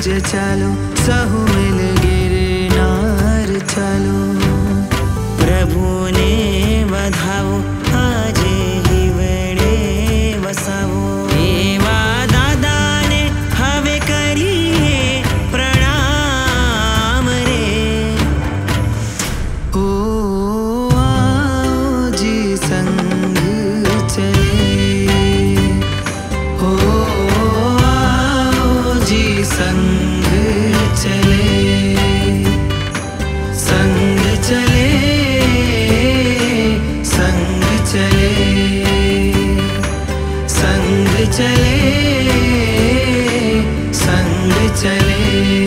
जे चालो सहु मिल गिरनार चालो। प्रभु ने वधावो आजे हिवड़े वसावो। एवा दादा ने हवे करिए प्रणाम रे। ओ आओ जी संग चले, ओ आओ जी संग चले, संग चले, संग चले, संग चले, संग चले।